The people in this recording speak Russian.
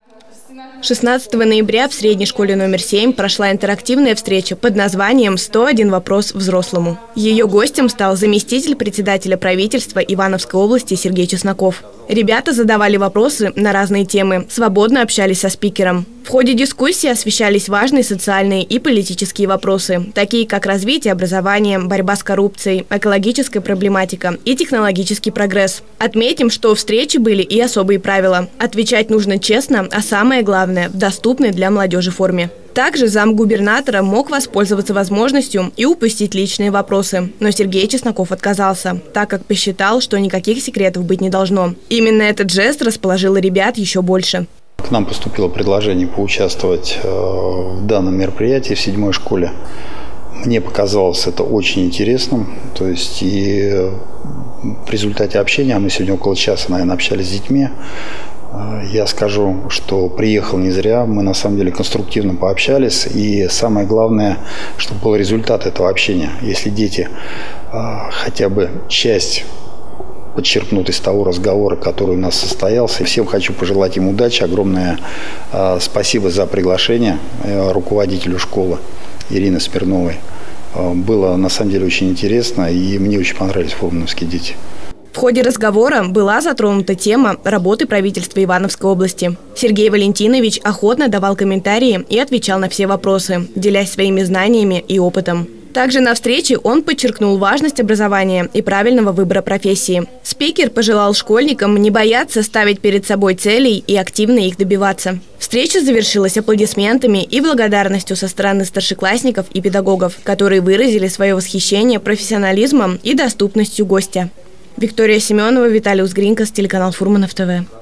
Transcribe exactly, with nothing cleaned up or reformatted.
шестнадцатого ноября в средней школе номер семь прошла интерактивная встреча под названием «сто один вопрос взрослому». Ее гостем стал заместитель председателя правительства Ивановской области Сергей Чесноков. Ребята задавали вопросы на разные темы, свободно общались со спикером. В ходе дискуссии освещались важные социальные и политические вопросы, такие как развитие образования, борьба с коррупцией, экологическая проблематика и технологический прогресс. Отметим, что в встрече были и особые правила. Отвечать нужно честно, а самое главное – в доступной для молодежи форме. Также замгубернатора мог воспользоваться возможностью и упустить личные вопросы. Но Сергей Чесноков отказался, так как посчитал, что никаких секретов быть не должно. Именно этот жест расположил ребят еще больше. К нам поступило предложение поучаствовать в данном мероприятии в седьмой школе. Мне показалось это очень интересным. То есть и в результате общения, а мы сегодня около часа, наверное, общались с детьми, я скажу, что приехал не зря, мы на самом деле конструктивно пообщались, и самое главное, чтобы был результат этого общения. Если дети хотя бы часть подчеркнут из того разговора, который у нас состоялся. Всем хочу пожелать им удачи, огромное спасибо за приглашение руководителю школы Ирине Смирновой. Было на самом деле очень интересно, и мне очень понравились форумновские дети. В ходе разговора была затронута тема работы правительства Ивановской области. Сергей Валентинович охотно давал комментарии и отвечал на все вопросы, делясь своими знаниями и опытом. Также на встрече он подчеркнул важность образования и правильного выбора профессии. Спикер пожелал школьникам не бояться ставить перед собой целей и активно их добиваться. Встреча завершилась аплодисментами и благодарностью со стороны старшеклассников и педагогов, которые выразили свое восхищение профессионализмом и доступностью гостя. Виктория Семенова, Виталий Узгринкас, телеканал Фурманов ТВ.